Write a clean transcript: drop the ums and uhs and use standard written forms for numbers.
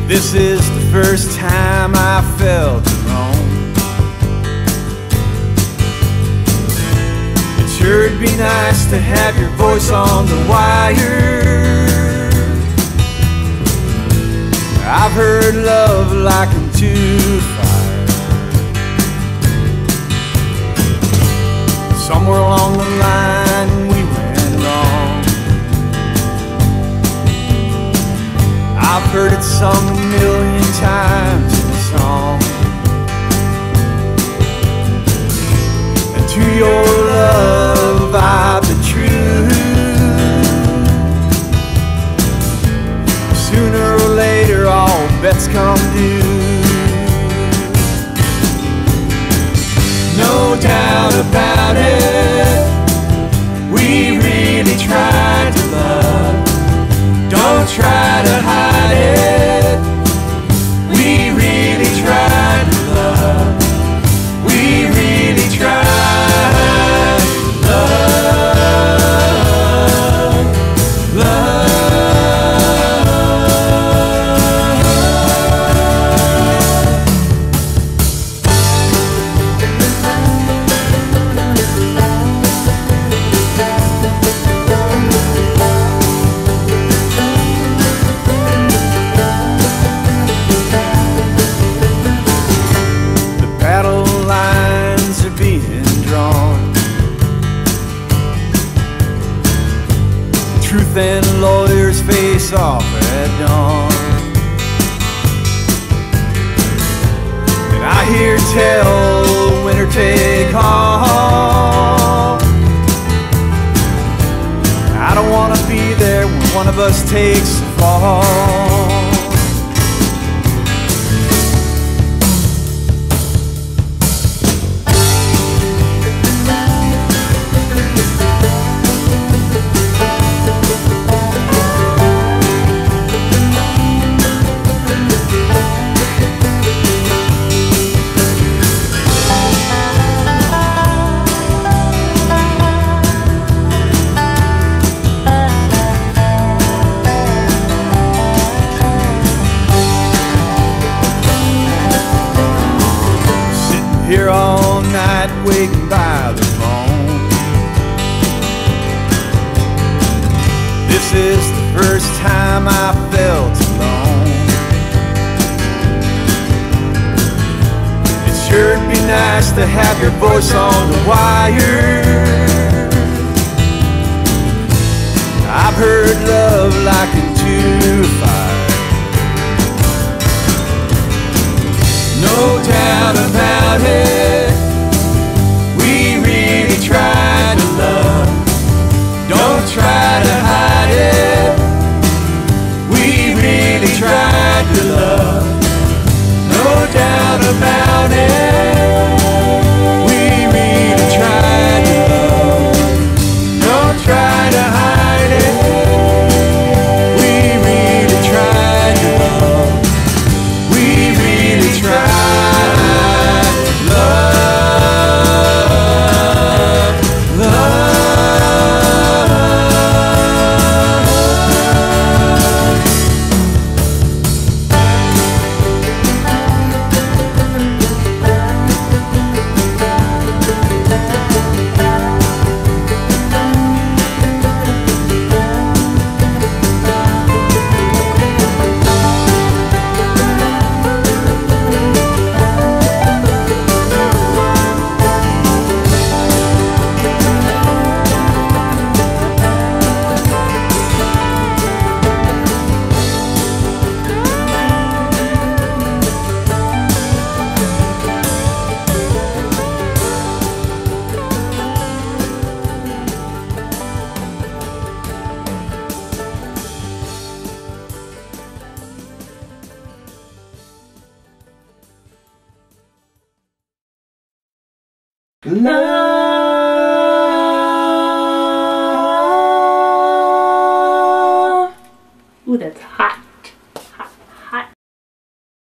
This is the first time I felt alone. It sure'd be nice to have your voice on the wire. I've heard love likened to fire. Somewhere along the line we went wrong. I've heard it sung a million times in a song. And to your love I've been true. Sooner or later all bets come due. No doubt about it, we really tried to love. Don't try to hide it. We really tried to love. We really tried to love. Love. Truth and lawyers face off at dawn. And I hear tell, winner take all. I don't want to be there when one of us takes the fall. Here all night waiting by the phone. This is the first time I felt alone. It sure'd be nice to have your voice on the wire. I've heard love likened to fire. No doubt about it, we really tried to love. Don't try to hide it. We really tried to love. No doubt about it, we really tried to love. Don't try to hide it. We really tried to love. We really tried. Love.